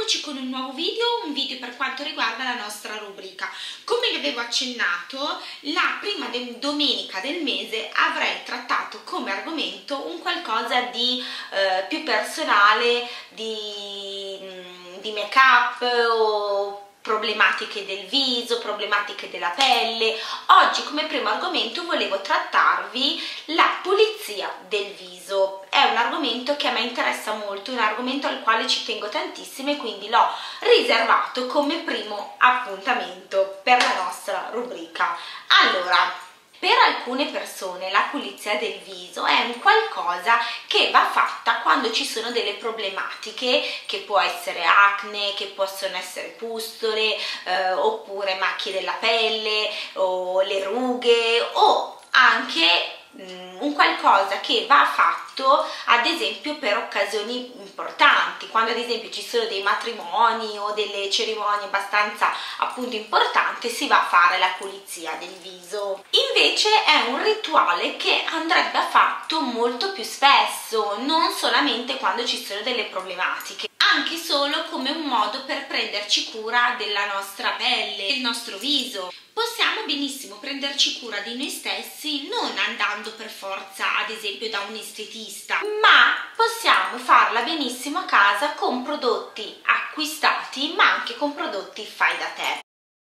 Eccoci con un nuovo un video per quanto riguarda la nostra rubrica. Come vi avevo accennato, la prima domenica del mese avrei trattato come argomento un qualcosa di più personale, di make-up o problematiche del viso, problematiche della pelle. Oggi come primo argomento volevo trattarvi la pulizia del viso. È un argomento che a me interessa molto, un argomento al quale ci tengo tantissimo e quindi l'ho riservato come primo appuntamento per la nostra rubrica. Allora, per alcune persone la pulizia del viso è un qualcosa che va fatta quando ci sono delle problematiche, che può essere acne, che possono essere pustole, oppure macchie della pelle o le rughe, o anche un qualcosa che va fatto ad esempio per occasioni importanti, quando ad esempio ci sono dei matrimoni o delle cerimonie abbastanza appunto importanti, si va a fare la pulizia del viso. Invece è un rituale che andrebbe fatto molto più spesso, non solamente quando ci sono delle problematiche, anche solo come un modo per prenderci cura della nostra pelle, del nostro viso. Possiamo benissimo prenderci cura di noi stessi non andando per forza ad esempio da un estetista, ma possiamo farla benissimo a casa con prodotti acquistati, ma anche con prodotti fai da te.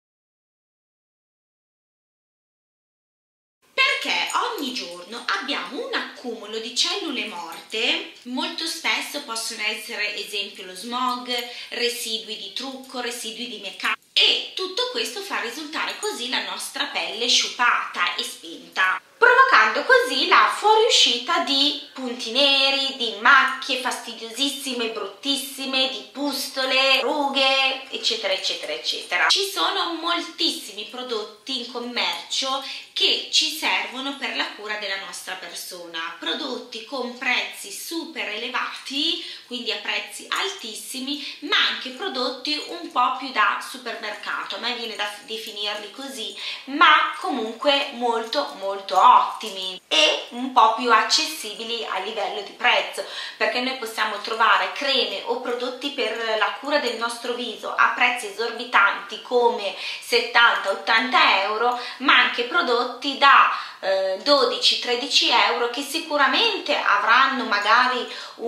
Perché ogni giorno abbiamo un accumulo di cellule morte, molto spesso possono essere esempio lo smog, residui di trucco, residui di make-up, e tutto questo fa risultare così la nostra pelle sciupata e spenta, provocando così la fuoriuscita di punti neri, di macchie fastidiosissime, bruttissime, di pustole, rughe, eccetera eccetera eccetera. Ci sono moltissimi prodotti in commercio che ci servono per la cura della nostra persona, prodotti con prezzi super elevati, quindi a prezzi altissimi, ma anche prodotti un po' più da supermercato, a me viene da definirli così, ma comunque molto molto ottimi e un po' più accessibili a livello di prezzo, perché noi possiamo trovare creme o prodotti per la cura del nostro viso a prezzi esorbitanti come 70-80 euro, ma anche prodotti da 12-13 euro che sicuramente avranno magari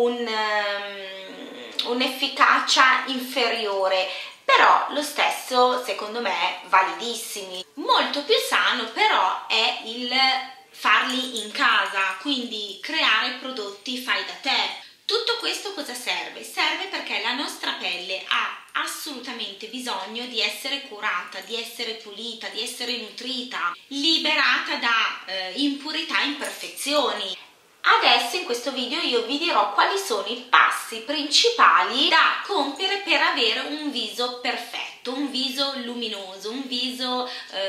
un'efficacia inferiore, però lo stesso secondo me validissimi. Molto più sano però è il farli in casa, quindi creare prodotti fai da te. Tutto questo cosa serve? Serve perché la nostra pelle ha assolutamente bisogno di essere curata, di essere pulita, di essere nutrita, liberata da impurità e imperfezioni. Adesso in questo video io vi dirò quali sono i passi principali da compiere per avere un viso perfetto, un viso luminoso, un viso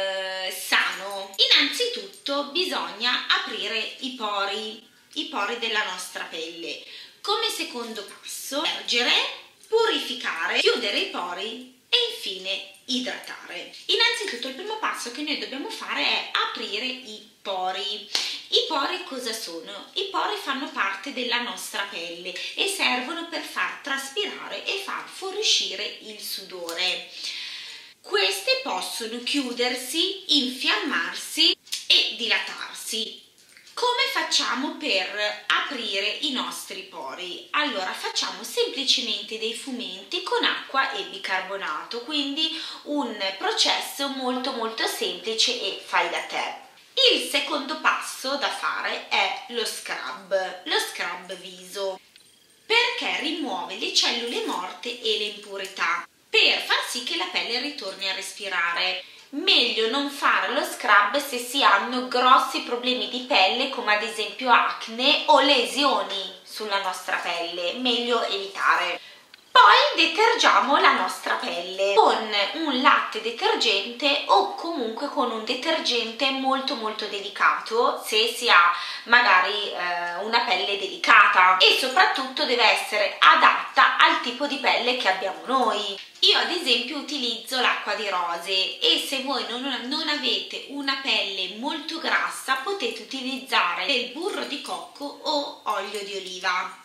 sano. Innanzitutto bisogna aprire i pori della nostra pelle. Come secondo passo, immergere, purificare, chiudere i pori e infine idratare. Innanzitutto il primo passo che noi dobbiamo fare è aprire i pori. I pori cosa sono? I pori fanno parte della nostra pelle e servono per far traspirare e far fuoriuscire il sudore. Queste possono chiudersi, infiammarsi e dilatarsi. Come facciamo per aprire i nostri pori? Allora facciamo semplicemente dei fumenti con acqua e bicarbonato, quindi un processo molto molto semplice e fai da te. Il secondo passo da fare è lo scrub viso, perché rimuove le cellule morte e le impurità, per far sì che la pelle ritorni a respirare. Meglio non fare lo scrub se si hanno grossi problemi di pelle come ad esempio acne o lesioni sulla nostra pelle, meglio evitare. Poi detergiamo la nostra pelle con un latte detergente o comunque con un detergente molto molto delicato se si ha magari una pelle delicata, e soprattutto deve essere adatta al tipo di pelle che abbiamo noi. Io ad esempio utilizzo l'acqua di rose e se voi non avete una pelle molto grassa potete utilizzare del burro di cocco o olio di oliva.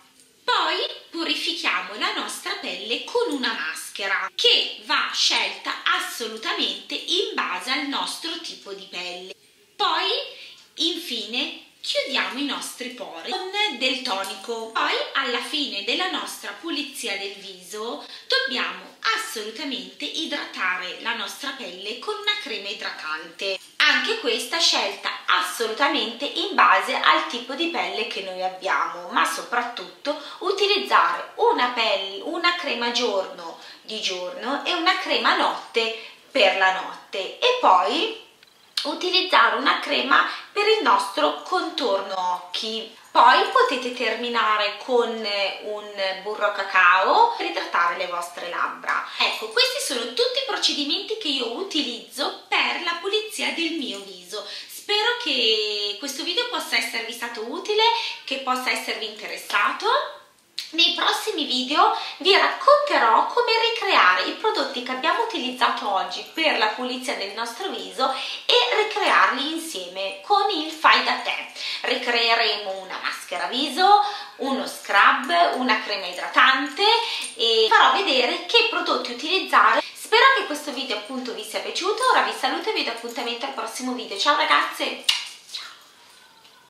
Poi purifichiamo la nostra pelle con una maschera che va scelta assolutamente in base al nostro tipo di pelle. Poi, infine, chiudiamo i nostri pori con del tonico. Poi, alla fine della nostra pulizia del viso, dobbiamo assolutamente idratare la nostra pelle con una crema idratante. Anche questa scelta assolutamente in base al tipo di pelle che noi abbiamo, ma soprattutto utilizzare una crema giorno di giorno e una crema notte per la notte, e poi utilizzare una crema per il nostro contorno occhi. Poi potete terminare con un burro cacao per idratare le vostre labbra. Ecco, questi sono tutti i procedimenti che io utilizzo per la pulizia del mio viso. Spero che questo video possa esservi stato utile, che possa esservi interessato. Nei prossimi video vi racconterò come ricreare i prodotti che abbiamo utilizzato oggi per la pulizia del nostro viso e ricrearli insieme con il fai da te. Ricreeremo una maschera viso, uno scrub, una crema idratante e farò vedere che prodotti utilizzare. Spero che questo video appunto vi sia piaciuto. Ora vi saluto e vi do appuntamento al prossimo video. Ciao ragazze!